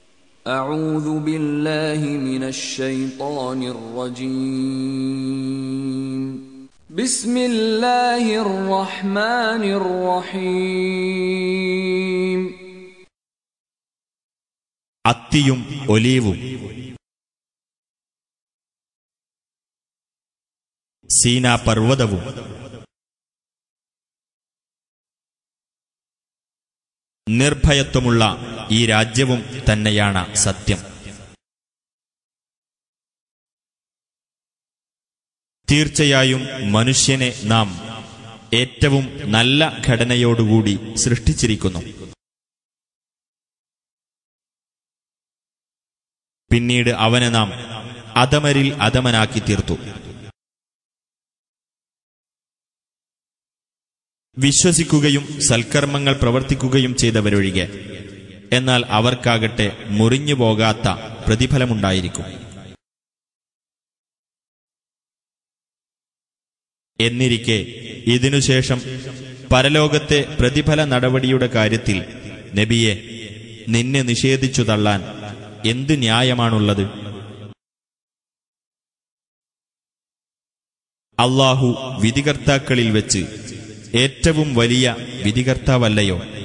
أعوذ بالله من الشيطان الرجيم بسم الله الرحمن الرحيم അത്തിയും ഒലീവും സീനാ പർവ്വതവും നിർഭയത്വമുള്ള ഈ രാജ്യവും തന്നെയാണ് സത്യം. തീർച്ചയായും മനുഷ്യനെ നാം ഏറ്റവും നല്ല ഘടനയോടുകൂടി സൃഷ്ടിച്ചിരിക്കുന്നു. പിന്നീട് അവനെ നാം അധമരിൽ അധമനാക്കി തീർത്തു. വിശ്വസിക്കുകയും സൽക്കർമ്മങ്ങൾ പ്രവർത്തിക്കുകയും ചെയ്തവരൊഴികെ. എന്നാൽ അവർക്കാകട്ടെ മുറിഞ്ഞുപോകാത്ത പ്രതിഫലമുണ്ടായിരിക്കും. എന്നിരിക്കെ ഇതിനുശേഷം പരലോകത്തെ പ്രതിഫല നടപടിയുടെ കാര്യത്തിൽ നബിയെ, നിന്നെ നിഷേധിച്ചു തള്ളാൻ എന്തു ന്യായമാണുള്ളത്? അല്ലാഹു വിധികർത്താക്കളിൽ വെച്ച് ഏറ്റവും വലിയ വിധികർത്താവല്ലയോ?